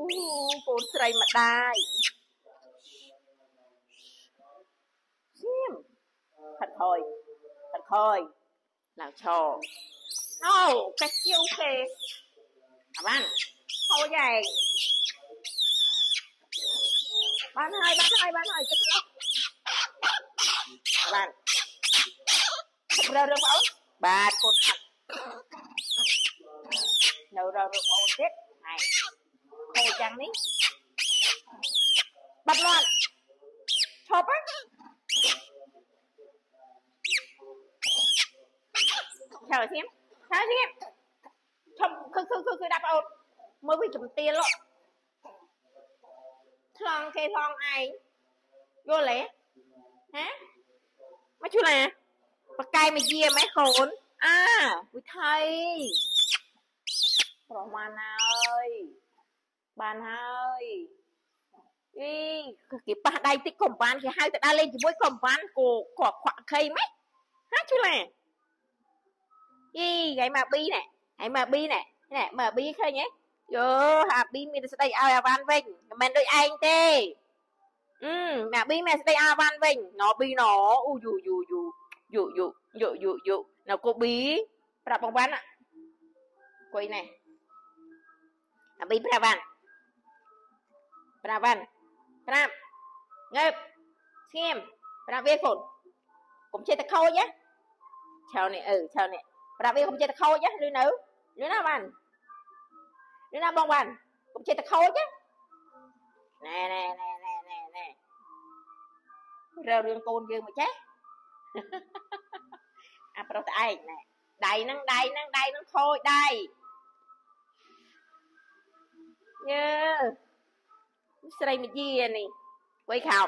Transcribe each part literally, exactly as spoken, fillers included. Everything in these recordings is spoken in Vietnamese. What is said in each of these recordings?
cô sợi mà đai xiêm thật thôi thật thôi là trò đâu cách chiêu kề à bạn thôi vậy bạn ơi bạn ơi bạn ơi bạn rơ rơ bảo bà cột thật nấu rơ rơ bảo tiếp này khô chăng đi bắt loạn chộp á chào xem chào xem không khư khư khư khư đạp ồn mới bị chụp tiền lộ thong kê thong ai vô lẽ hả mấy chú nè bà cay mày chia mấy khốn à quý thầy rồi bạn ơi bạn ơi ý cái bà đây tích cổng bạn thì hai ta đã lên chỉ với cổng bạn của của khoảng khay mấy hả chú nè ý cái mà bi nè cái mà bi nè nè mà bi khơi nhé vô hà bi mình sẽ đây ao van vinh mình đôi anh tê ừ mà bi mình sẽ đây ao van vinh nó bi nó u dù dù dù dù dù dù dù dù nào cô bí pra bông bán ạ quay này à bi pra van pra van pra ngập xem pra viết phồn cũng chơi ta khôi nhé chào này ừ chào này pra viết cũng chơi ta khôi nhé đứa nữ đứa nào bạn đứa nào bông bàn cũng chơi ta khôi chứ nè nè nè nè nè nè rêu đường côn dương mà chết à pro tay nè đầy nâng đầy nâng đầy nâng khôi đầy nhớ đây mà gì nè quay khảo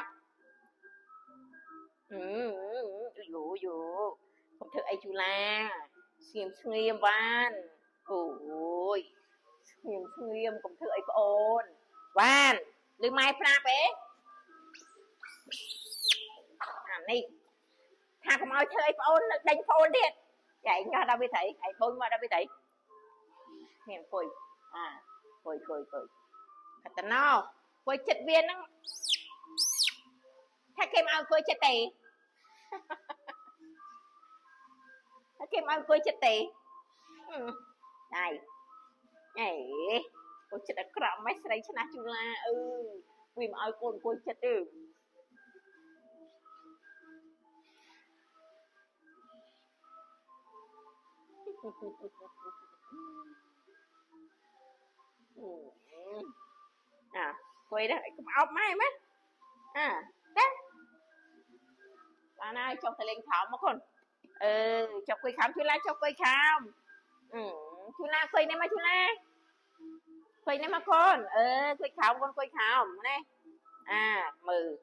ừ dụ dụ không thử ai chú la xiêm xiêm van ôi xiêm xiêm không thử ai ôn van lư mai pra bé à này thà không ai chơi ôn đánh phone đi chạy cho đâu bị thấy ai phone mà đâu bị thấy hèn cười à cười cười cười thật no cười chật viên nóถ้าเค็มเอากล้วยจะเตะถ้าเค็มเอากล้วยจะเตะnày này cô chết đã cọp mấy sợi chana chula ừ vì mà ai con cô chết ừ à quay đó cũng ốc mai mấy à đấy bạn ơi cho thầy lên khám mà con ừ cho quay khám chú la cho quay khám ừ chú la quay này mà chú la quay này mà con ừ quay khám con quay khám này à mừ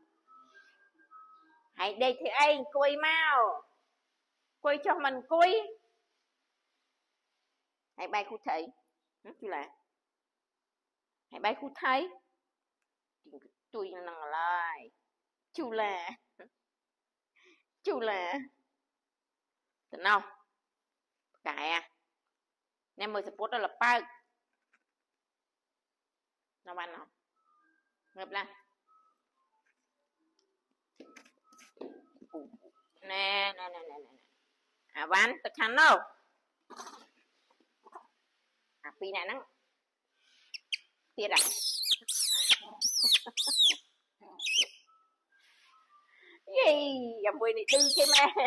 hãy đây thì anh quay mau quay cho mình quay hãy bay khu thị chú la hãy bay khu thấy tôi nằm lại chú la chú là tình không cài à nem mười support đó là ba nó bạn nào ngập lên nè nè nè nè nè à bạn thực hành đâu à phi này nó tiệt à gì dòng quỳ này đi cái mẹ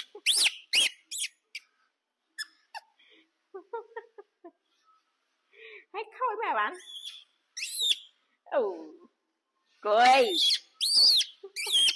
hãy khôi mẹ bạn ừ cười